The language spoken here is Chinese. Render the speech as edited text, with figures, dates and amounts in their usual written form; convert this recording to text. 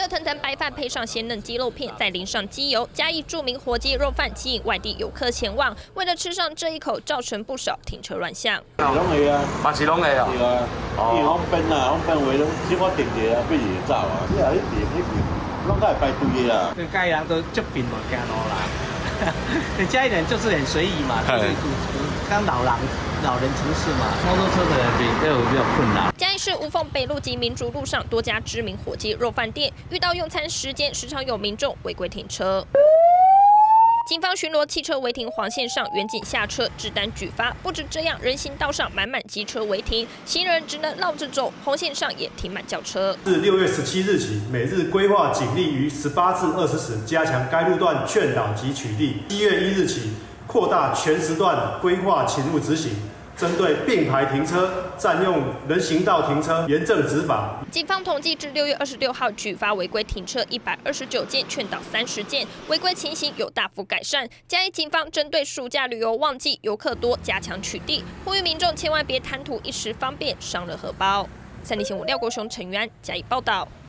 热腾腾白饭配上鲜嫩鸡肉片，再淋上鸡油，嘉义著名火鸡肉饭吸引外地游客前往。为了吃上这一口，造成不少停车乱象。 拢会啊， 嘛是拢会啊。 对啊，伊方便啊，方便话拢只我定一啊，必须走啊。你啊，迄边，拢该排队的啊。 跟嘉义人都足平无惊路啦。嘉义人就是很随意嘛，就是刚老人城市嘛，摩托车的人比较困难。 嘉义市吴凤北路及民族路上多家知名火鸡肉饭店，遇到用餐时间，时常有民众违规停车。警方巡逻汽车违停黄线上，远警下车制单举发。不止这样，人行道上满满机车违停，行人只能绕着走。红线上也停满轿车。 自6月17日起，每日规划警力于18至20时，加强该路段劝导及取缔。7月1日起，扩大全时段规划勤务执行。针对并排停车、占用人行道停车，严正执法。 警方统计至6月26号举发违规停车129件，劝导30件，违规情形有大幅改善。嘉义警方针对暑假旅游旺季游客多，加强取缔，呼吁民众千万别贪图一时方便，伤了荷包。3立新闻廖国雄、陈元嘉义报道。